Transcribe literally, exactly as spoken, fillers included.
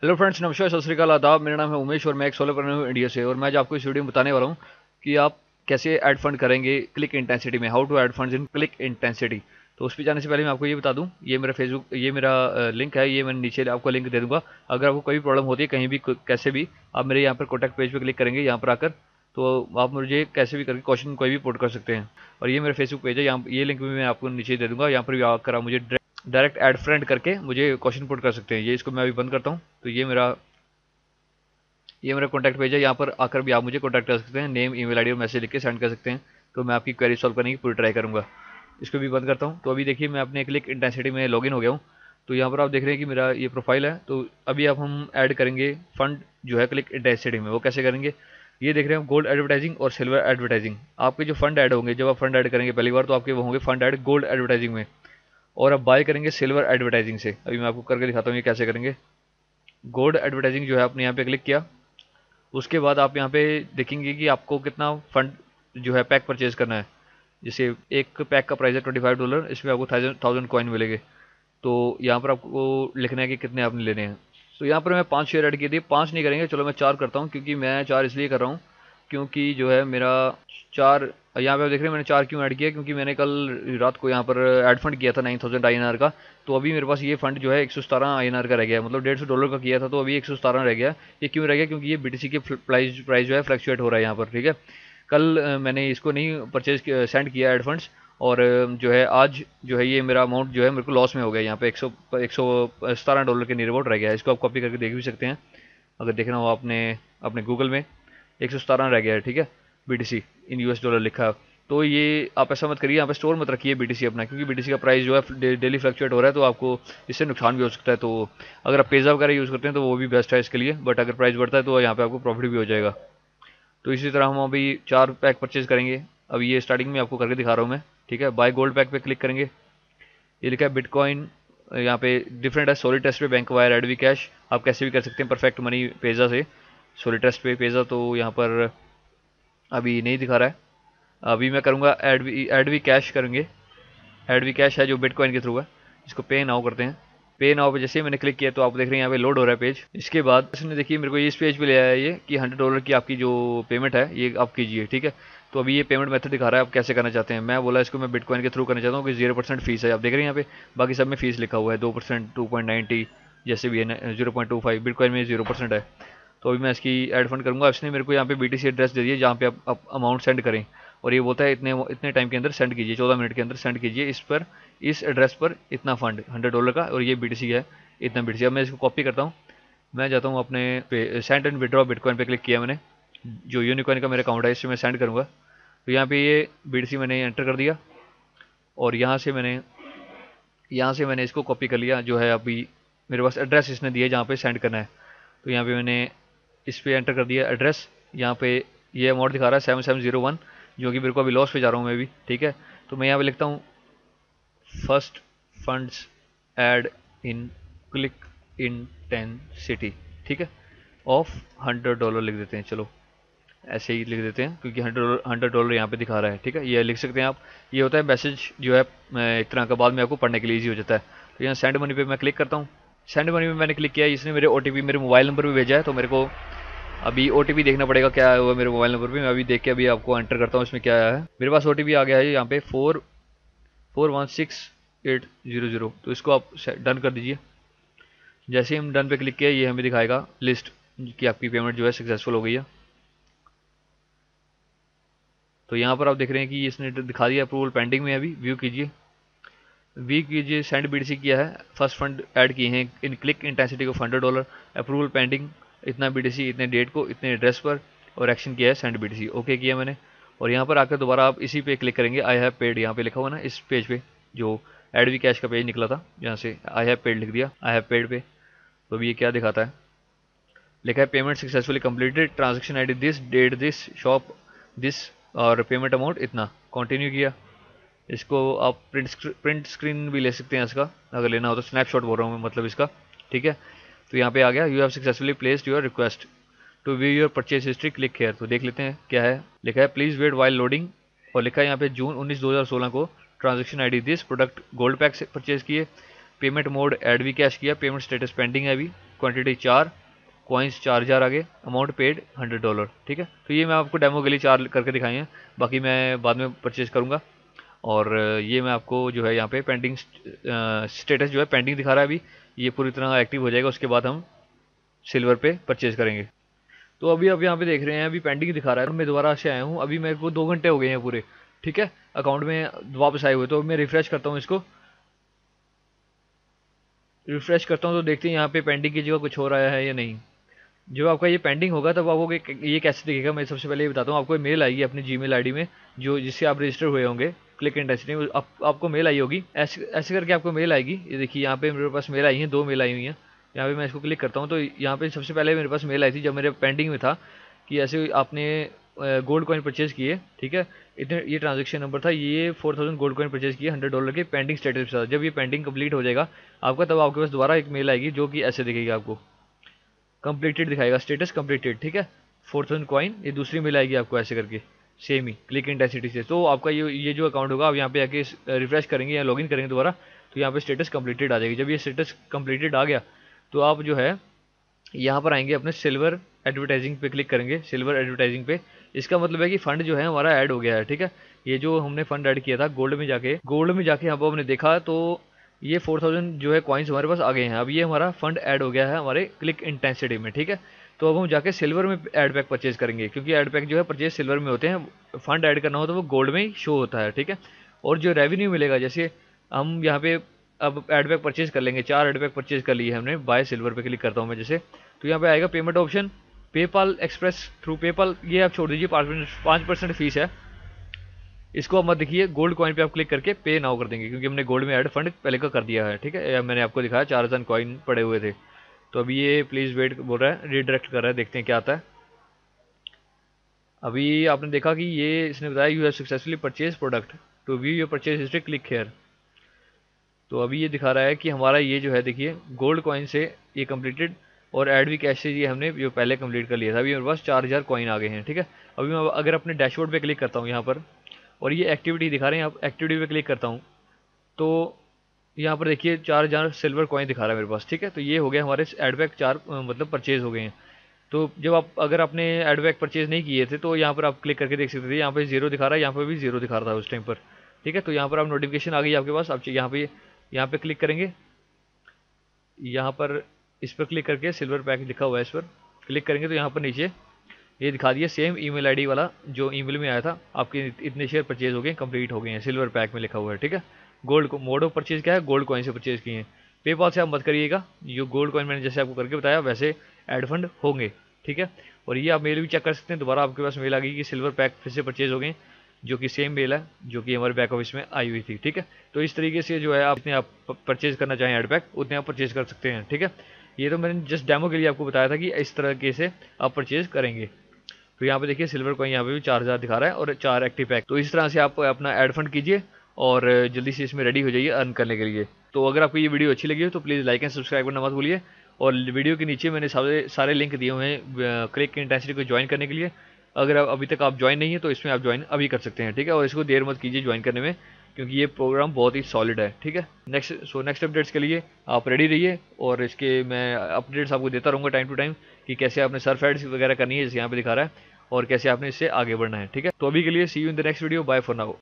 Hello friends, नमस्कार, सत श्री अकाल, आदाब। मेरा नाम है उमेश और मैं एक सोलो प्रेन्योर हूँ इंडिया से। और मैं आज आपको इस वीडियो में बताने वाला हूँ कि आप कैसे ऐड फंड करेंगे क्लिक इंटेंसिटी में। How to add funds in click intensity. तो उस पर जाने से पहले मैं आपको ये बता दूं, ये मेरा फेसबुक, ये मेरा लिंक है, ये मैं नीचे आपको लिंक दे दूंगा। अगर आपको कोई भी प्रॉब्लम होती है कहीं भी कैसे भी, आप मेरे यहाँ पर कॉन्टैक्ट पेज पर क्लिक करेंगे यहाँ पर आकर, तो आप मुझे कैसे भी करके क्वेश्चन कोई भी पोस्ट कर सकते हैं। और ये मेरा फेसबुक पेज है, यहाँ ये लिंक भी मैं आपको नीचे दे दूंगा। यहाँ पर भी आकर आप मुझे डायरेक्ट ऐड फ्रेंड करके मुझे क्वेश्चन पुट कर सकते हैं। ये इसको मैं अभी बंद करता हूँ। तो ये मेरा ये मेरा कॉन्टैक्ट पेज है, यहाँ पर आकर भी आप मुझे कॉन्टैक्ट कर सकते हैं। नेम, ईमेल आईडी और मैसेज लिख के सेंड कर सकते हैं। तो मैं आपकी क्वेरी सॉल्व करने की पूरी ट्राई करूँगा। इसको भी बंद करता हूँ। तो अभी देखिए, मैं अपने क्लिक इंटेंसिटी में लॉगिन हो गया हूँ। तो यहाँ पर आप देख रहे हैं कि मेरा ये प्रोफाइल है। तो अभी अब हम ऐड करेंगे फंड जो है क्लिक इंटेंसिटी में। वो कैसे करेंगे, ये देख रहे हैं गोल्ड एडवर्टाइजिंग और सिल्वर एडवर्टाइजिंग। आपके जो फंड ऐड होंगे, जब आप फंड ऐड करेंगे पहली बार, तो आपके वो होंगे फंड ऐड गोल्ड एडवर्टाइजिंग में, और अब बाय करेंगे सिल्वर एडवर्टाइजिंग से। अभी मैं आपको करके दिखाता हूँ ये कैसे करेंगे। गोल्ड एडवर्टाइजिंग जो है, आपने यहाँ पे क्लिक किया, उसके बाद आप यहाँ पे देखेंगे कि आपको कितना फंड जो है पैक परचेज करना है। जैसे एक पैक का प्राइस है ट्वेंटी फाइव डॉलर, इसमें आपको थाउजेंड थाउजेंड कॉइन मिलेंगे। तो यहाँ पर आपको लिखना है कि कितने आपने लेने हैं। तो यहाँ पर मैं पाँच शेयर ऐड किए थे, पाँच नहीं करेंगे, चलो मैं चार करता हूँ, क्योंकि मैं चार इसलिए कर रहा हूँ क्योंकि जो है मेरा चार, यहाँ पे आप देख रहे हैं मैंने चार क्यों ऐड किया, क्योंकि मैंने कल रात को यहाँ पर ऐड फंड किया था nine thousand I N R का। तो अभी मेरे पास ये फंड जो है एक सौ सतारह आई एन आर का रह गया है, मतलब डेढ़ सौ डॉलर का किया था, तो अभी एक सौ सतारह रह गया। ये क्यों रह गया, क्योंकि ये बी टी सी के प्राइस प्राइस जो है फ्लक्चुएट हो रहा है यहाँ पर, ठीक है। कल अ, मैंने इसको नहीं परचेज सेंड किया एड फंड्स, और अ, जो है आज जो है ये मेरा अमाउंट जो है मेरे को लॉस में हो गया। यहाँ पे एक सौ एक सौ सतारह डॉलर के नियर अबाउट रह गया है। इसको आप कॉपी करके देख भी सकते हैं, अगर देखना हो आपने अपने गूगल में। एक सौ सतारह रह गया है, ठीक है। B T C in U S dollar लिखा है। तो ये आप ऐसा मत करिए, यहाँ पे स्टोर मत रखिए बी टी सी अपना, क्योंकि बी टी सी का प्राइस जो है डे, डेली फ्लक्चुएट हो रहा है, तो आपको इससे नुकसान भी हो सकता है। तो अगर आप पेज़ा वगैरह यूज़ करते हैं तो वो भी बेस्ट है इसके लिए, बट अगर प्राइस बढ़ता है तो यहाँ पे आपको प्रॉफिट भी हो जाएगा। तो इसी तरह हम अभी चार पैक परचेज करेंगे। अब ये स्टार्टिंग में आपको करके दिखा रहा हूँ मैं, ठीक है। बाय गोल्ड पैक पे क्लिक करेंगे, ये लिखा है बिटकॉइन, यहाँ पे डिफरेंट है। Solid Trust Pay, bank wire, Adv Cash, आप कैसे भी कर सकते हैं। परफेक्ट मनी पेज़ा से, सॉलिड टेस्ट पे पेज़ा तो यहाँ पर अभी नहीं दिखा रहा है। अभी मैं करूँगा एडवी एडवी कैश करेंगे। एडवी कैश है जो बिटकॉइन के थ्रू है। इसको पे नाउ करते हैं। पे नाउ पे जैसे ही मैंने क्लिक किया तो आप देख रहे हैं यहाँ पे लोड हो रहा है पेज। इसके बाद इसने देखिए मेरे को इस पेज पे ले आया है ये कि हंड्रेड डॉलर की आपकी जो पेमेंट है ये आप कीजिए, ठीक है। तो अभी ये पेमेंट मेथड दिखा रहा है आप कैसे करना चाहते हैं। मैं बोला इसको मैं बिटकॉइन के थ्रू करना चाहता हूँ कि जीरो परसेंट फीस है। आप देख रहे हैं यहाँ पे बाकी सब में फीस लिखा हुआ है, दो परसेंट, टू पॉइंट नाइन्टी, जैसे भी है, zero point two five. Bitcoin में जीरो परसेंट है। तो अभी मैं इसकी एड फंड करूँगा। इसने मेरे को यहाँ पे बी टी सी एड्रेस दे दिया जहाँ पे आप अमाउंट सेंड करें, और ये बोलता है इतने इतने टाइम के अंदर सेंड कीजिए, चौदह मिनट के अंदर सेंड कीजिए इस पर, इस एड्रेस पर इतना फंड हंड्रेड डॉलर का, और ये बी टी सी है इतना बी टी सी। अब मैं इसको कॉपी करता हूँ। मैं जाता हूँ अपने सेंड एंड विड्रॉ बिटकॉइन पे क्लिक किया मैंने, जो यूनिकॉइन का मेरा अकाउंट है, इससे मैं सेंड करूँगा। तो यहाँ पे ये बी टी सी मैंने एंटर कर दिया, और यहाँ से मैंने यहाँ से मैंने इसको कॉपी कर लिया। जो है अभी मेरे पास एड्रेस इसने दिया जहाँ पे सेंड करना है। तो यहाँ पे मैंने इस पे एंटर कर दिया एड्रेस। यहाँ पे ये अमाउंट दिखा रहा है सेवन सेवन जीरो वन, जो कि मेरे को अभी लॉस पे जा रहा हूँ मैं भी, ठीक है। तो मैं यहाँ पे लिखता हूँ first funds add in click intensity, ठीक है, ऑफ हंड्रेड डॉलर लिख देते हैं। चलो ऐसे ही लिख देते हैं, क्योंकि हंड्रेड हंड्रेड डॉलर यहाँ पे दिखा रहा है, ठीक है। ये लिख सकते हैं आप। ये होता है मैसेज जो है एक तरह का, बाद में आपको पढ़ने के लिए ईजी हो जाता है। तो यहाँ सेंड मनी पे मैं क्लिक करता हूँ। सेंड मनी में मैंने क्लिक किया, इसने मेरे ओ टी पी मेरे मोबाइल नंबर पे भेजा है। तो मेरे को अभी ओ टी पी देखना पड़ेगा क्या आया हुआ मेरे मोबाइल नंबर पे। मैं अभी देख के अभी आपको एंटर करता हूँ इसमें क्या आया है। मेरे पास ओ टी पी आ गया है यहाँ पे four four one six eight zero zero. तो इसको आप डन कर दीजिए। जैसे ही हम डन पे क्लिक किया, ये हमें दिखाएगा लिस्ट कि आपकी पेमेंट जो है सक्सेसफुल हो गई है। तो यहाँ पर आप देख रहे हैं कि इसने दिखा दिया अप्रूवल पेंडिंग में। अभी व्यू कीजिए, व्यू कीजिए, सेंड बी टी सी किया है, फर्स्ट फंड ऐड किए हैं इन क्लिक इंटेंसिटी को हंड्रेड डॉलर, अप्रूवल पेंडिंग, इतना बी टी सी, इतने डेट को, इतने एड्रेस पर, और एक्शन किया है send B T C, okay किया मैंने। और यहाँ पर आकर दोबारा आप इसी पे क्लिक करेंगे, आई हैव पेड, यहाँ पे लिखा हुआ ना इस पेज पे, जो एड वी कैश का पेज निकला था, यहाँ से आई हैव पेड लिख दिया, आई हैव पेड पे। तो अभी ये क्या दिखाता है, लिखा है payment successfully completed, transaction I D this, date this, shop this, और पेमेंट अमाउंट इतना, कंटिन्यू किया। इसको आप प्रिंट प्रिंट स्क्रीन भी ले सकते हैं इसका, अगर लेना हो तो। स्नैपशॉट बोल रहा हूँ मैं मतलब इसका, ठीक है। तो यहाँ पे आ गया, you have successfully placed your request to view your purchase history, click here. तो देख लेते हैं क्या है। लिखा है प्लीज वेट वाइल लोडिंग, और लिखा है यहाँ पे जून उन्नीस दो हज़ार सोलह को, transaction I D this, product gold pack से परचेज किए, payment mode Adv Cash किया, पेमेंट स्टेटस पेंडिंग है अभी, क्वांटिटी चार, कॉइन्स चार हज़ार आ गए, अमाउंट पेड हंड्रेड डॉलर। ठीक है, तो ये मैं आपको डेमो के लिए चार करके दिखाए हैं, बाकी मैं बाद में परचेज करूँगा। और ये मैं आपको जो है यहाँ पे पेंडिंग स्टेटस जो है पेंडिंग दिखा रहा है अभी, ये पूरी तरह एक्टिव हो जाएगा, उसके बाद हम सिल्वर पे परचेज करेंगे। तो अभी अब यहाँ पे देख रहे हैं अभी पेंडिंग दिखा रहा है, मैं दोबारा से आया हूँ, अभी मेरे को दो घंटे हो गए हैं पूरे। ठीक है, अकाउंट में वापस आए हुए, तो मैं रिफ्रेश करता हूँ इसको, रिफ्रेश करता हूँ तो देखते हैं यहाँ पे पेंडिंग की जगह कुछ हो रहा है या नहीं। जब आपका ये पेंडिंग होगा तब आपको ये कैसे दिखेगा, मैं सबसे पहले ये बताता हूँ। आपको मेल आएगी अपनी जीमेल आईडी में, जो जिससे आप रजिस्टर हुए होंगे क्लिक इंटेंसिटी में, आप, आपको मेल आई होगी, ऐसे ऐसे करके आपको मेल आएगी। ये देखिए यहाँ पे मेरे पास मेल आई है, दो मेल आई हुई हैं। यहाँ पे मैं इसको क्लिक करता हूँ तो यहाँ पे सबसे पहले मेरे पास मेल आई थी जब मेरे पेंडिंग में था कि ऐसे आपने गोल्ड कॉइन परचेज किए। ठीक है, इतने ये ट्रांजेक्शन नंबर था, ये four thousand gold coin purchase किए हंड्रेड डॉलर के पेंडिंग स्टेटस के साथ। जब ये पेंडिंग कंप्लीट हो जाएगा आपका, तब आपके पास दोबारा एक मेल आएगी जो कि ऐसे दिखेगी, आपको कंप्लीटेड दिखाएगा, स्टेटस कंप्लीटेड। ठीक है, फोर थाउजेंड कॉइन, ये दूसरी मेल आएगी आपको ऐसे करके सेम ही क्लिक इंटेंसिटी से। तो आपका ये ये जो अकाउंट होगा आप यहाँ पे आके रिफ्रेश करेंगे या लॉगिन करेंगे दोबारा, तो यहाँ पे स्टेटस कंप्लीटेड आ जाएगी। जब ये स्टेटस कंप्लीटेड आ गया तो आप जो है यहाँ पर आएंगे अपने सिल्वर एडवर्टाइजिंग पे क्लिक करेंगे, सिल्वर एडवर्टाइजिंग पे। इसका मतलब है कि फंड जो है हमारा ऐड हो गया है। ठीक है, ये जो हमने फंड ऐड किया था गोल्ड में जाके, गोल्ड में जाके यहाँ पर हमने देखा तो ये फोर थाउजेंड जो है कॉइन्स हमारे पास आ गए हैं। अब ये हमारा फंड ऐड हो गया है हमारे क्लिक इंटेंसिटी में। ठीक है, तो अब हम जाके सिल्वर में ऐड पैक परचेज करेंगे, क्योंकि ऐड पैक जो है परचेज सिल्वर में होते हैं, फंड ऐड करना हो तो वो गोल्ड में ही शो होता है। ठीक है, और जो रेवेन्यू मिलेगा, जैसे हम यहाँ पे अब ऐड पैक परचेज कर लेंगे, चार ऐड पैक परचेज कर लिए हमने, बाय सिल्वर पे क्लिक करता हूँ मैं जैसे, तो यहाँ पे आएगा payment option, PayPal express through PayPal, ये आप छोड़ दीजिए, पाँच परसेंट फीस है, इसको आप मत देखिए। गोल्ड कॉइन पे आप क्लिक करके पे नाउ कर देंगे, क्योंकि हमने गोल्ड में ऐड फंड पहले का कर दिया है। ठीक है, मैंने आपको दिखाया चार हज़ार कॉइन पड़े हुए थे। तो अभी ये प्लीज़ वेट बोल रहा है, रीडायरेक्ट कर रहा है, देखते हैं क्या आता है। अभी आपने देखा कि ये इसने बताया you have successfully purchase product, to view your purchase history click here. तो अभी ये दिखा रहा है कि हमारा ये जो है देखिए गोल्ड कॉइन से ये कंप्लीटेड, और ऐड भी कैश से ये हमने जो पहले कंप्लीट कर लिया था। अभी मेरे पास चार हज़ार कॉइन आ गए हैं। ठीक है, अभी मैं अगर अपने डैशबोर्ड पे क्लिक करता हूँ यहाँ पर, और ये एक्टिविटी दिखा रहे हैं, आप एक्टिविटी पे क्लिक करता हूँ तो यहाँ पर देखिए चार हज़ार सिल्वर कॉइन दिखा रहा है मेरे पास। ठीक है, तो ये हो गया हमारे एड बैक चार मतलब परचेज हो गए हैं। तो जब आप अगर आपने एड बैक परचेज नहीं किए थे तो यहाँ पर आप क्लिक करके देख सकते थे, यहाँ पे जीरो दिखा रहा है, यहाँ पर भी जीरो दिखा रहा था उस टाइम पर। ठीक है, तो यहाँ पर आप नोटिफिकेशन आ गई आपके पास, आप यहाँ पे यहाँ पे क्लिक करेंगे, यहाँ पर इस पर क्लिक करके सिल्वर पैक लिखा हुआ है, इस पर क्लिक करेंगे तो यहाँ पर नीचे ये दिखा दिया सेम ईमेल आईडी वाला जो ईमेल में आया था, आपके इतने शेयर परचेज हो गए, कंप्लीट हो गए हैं, सिल्वर पैक में लिखा हुआ है। ठीक है, गोल्ड को मोड ऑफ परचेज क्या है, गोल्ड कॉइन से परचेज किए हैं। पेपाल से आप मत करिएगा, जो गोल्ड कॉइन मैंने जैसे आपको करके बताया वैसे एड फंड होंगे। ठीक है, और ये आप मेल भी चेक कर सकते हैं, दोबारा आपके पास मेल आ गई कि सिल्वर पैक फिर से परचेज हो गए, जो कि सेम मेल है जो कि हमारे बैक ऑफिस में आई हुई थी। ठीक है, तो इस तरीके से जो है आप जितने आप परचेज करना चाहें एड पैक उतने आप परचेज कर सकते हैं। ठीक है, ये तो मैंने जस्ट डेमो के लिए आपको बताया था कि इस तरीके से आप परचेज करेंगे। तो यहाँ पे देखिए सिल्वर कॉइन यहाँ पे भी चार हज़ार दिखा रहा है और चार एक्टिव पैक। तो इस तरह से आप अपना एड फंड कीजिए और जल्दी से इसमें रेडी हो जाइए अर्न करने के लिए। तो अगर आपको ये वीडियो अच्छी लगी हो तो प्लीज़ लाइक एंड सब्सक्राइब करना मत भूलिए, और वीडियो के नीचे मैंने सारे सारे लिंक दिए हुए हैं क्लिक इंटेंसिटी को ज्वाइन करने के लिए। अगर आप अभी तक आप ज्वाइन नहीं है तो इसमें आप ज्वाइन अभी कर सकते हैं। ठीक है, और इसको देर मत कीजिए ज्वाइन करने में, क्योंकि ये प्रोग्राम बहुत ही सॉलिड है। ठीक है, नेक्स्ट सो नेक्स्ट अपडेट्स के लिए आप रेडी रहिए, और इसके मैं अपडेट्स आपको देता रहूँगा टाइम टू टाइम कि कैसे आपने सर्फ एड्स वगैरह करनी है जैसे यहाँ पे दिखा रहा है, और कैसे आपने इससे आगे बढ़ना है। ठीक है, तो अभी के लिए see you in the next video, bye for now.